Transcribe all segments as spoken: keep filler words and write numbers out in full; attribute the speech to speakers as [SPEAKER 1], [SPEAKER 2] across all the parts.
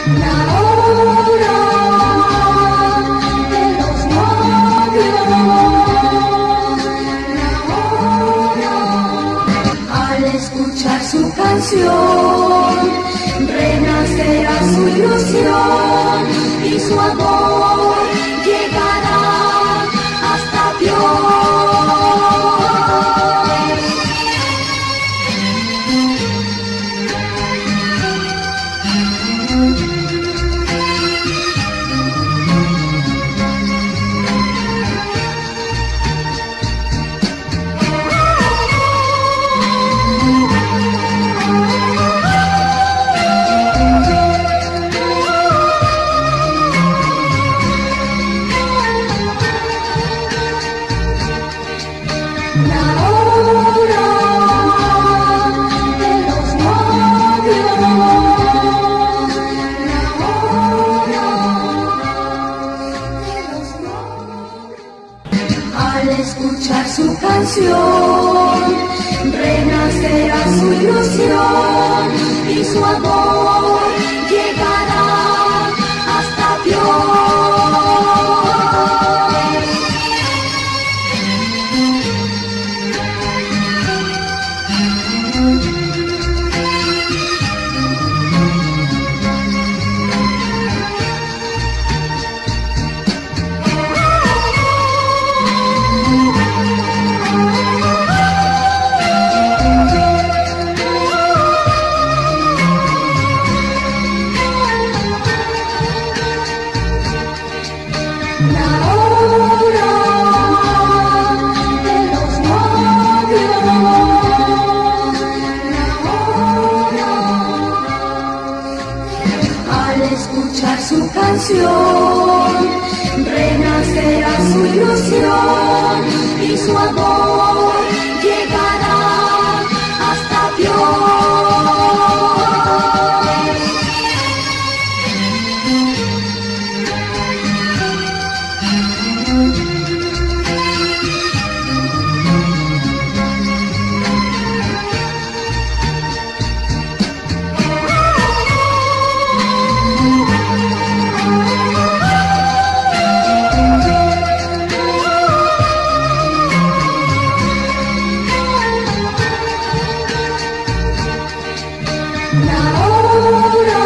[SPEAKER 1] La hora de los novios, la hora. Al escuchar su canción, renacerá su ilusión y su amor llegará hasta Dios. La hora de los novios, la hora de los novios. Al escuchar su canción, renacerá su ilusión y su amor llegará hasta Dios. La hora de los novios, la hora. Al escuchar su canción, renacerá su ilusión y su amor llegará hasta Dios. La hora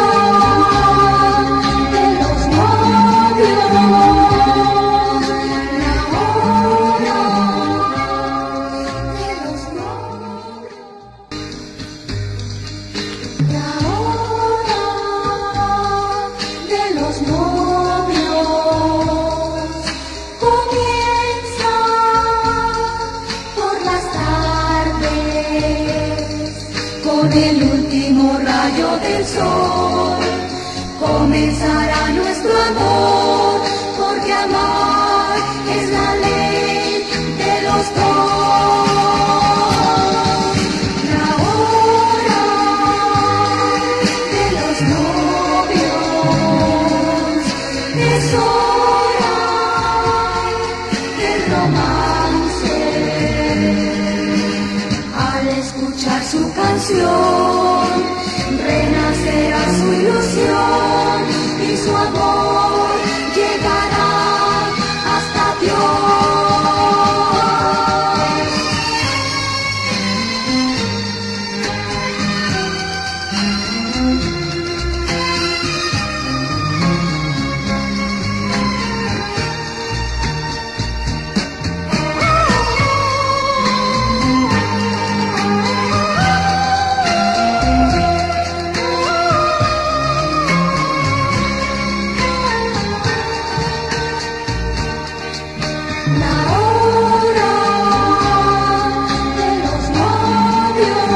[SPEAKER 1] de los novios, la hora de los novios. La hora de los novios comienza por las tardes con el último rayo del sol. Comenzará nuestro amor, porque amar es la ley de los dos. La hora de los novios es hora del romance. Al escuchar su canción, renacerá su ilusión y su amor llegará hasta Dios. La hora de los novios,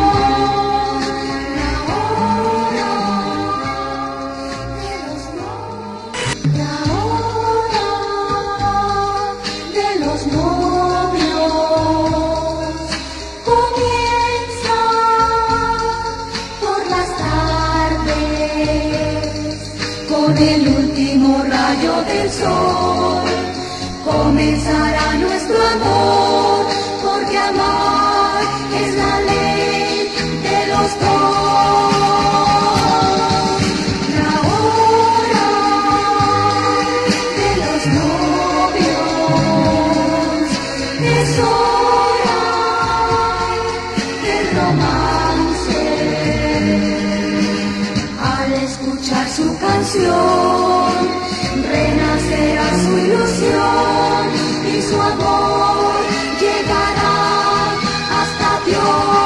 [SPEAKER 1] la hora de los novios, la hora de los novios comienza por las tardes con el último rayo del sol. Comenzará nuestro amor, porque amar es la ley de los dos. La escuchar su canción, renacerá su ilusión y su amor llegará hasta Dios.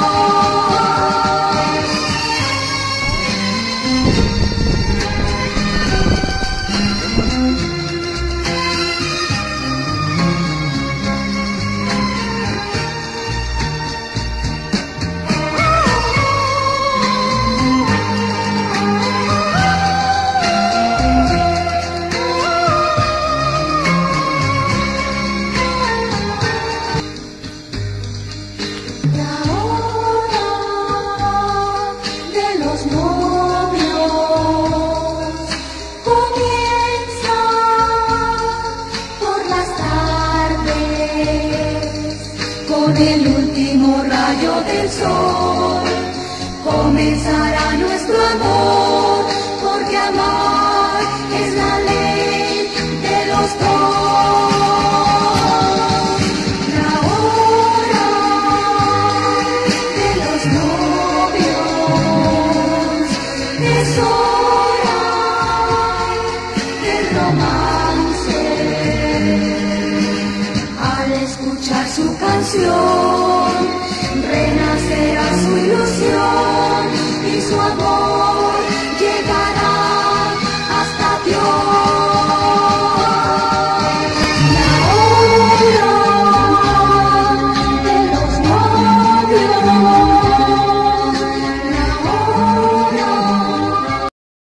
[SPEAKER 1] Con el último rayo del sol comenzará nuestro amor, porque amar es la ley de los dos. La hora de los novios es hora del romance. Al escuchar su canción, renacerá su ilusión y su amor.